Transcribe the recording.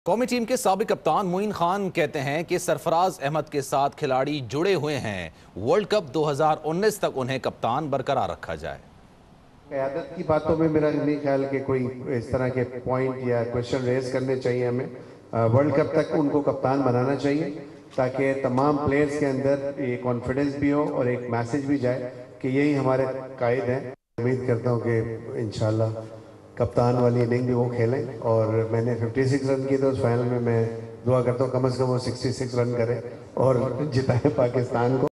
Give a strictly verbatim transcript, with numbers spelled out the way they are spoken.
कौमी टीम के साबिक कप्तान मोइन खान कहते हैं कि सरफराज अहमद के साथ खिलाड़ी जुड़े हुए हैं। वर्ल्ड कप दो हज़ार उन्नीस तक उन्हें कप्तान बरकरार रखा जाए। क़यादत की बातों में मेरा नहीं ख्याल कि कोई इस तरह के पॉइंट या क्वेश्चन रेज करने चाहिए। हमें वर्ल्ड कप तक उनको कप्तान बनाना चाहिए ताकि तमाम प्लेयर्स के अंदर ये कॉन्फिडेंस भी हो और एक मैसेज भी जाए कि यही हमारे कायद हैं। उम्मीद करता हूँ कि इंशाल्लाह कप्तान वाली इनिंग भी वो खेलें और मैंने छप्पन रन किए तो उस फाइनल में मैं दुआ करता हूँ कम से कम वो छियासठ रन करें और जिताएं पाकिस्तान को।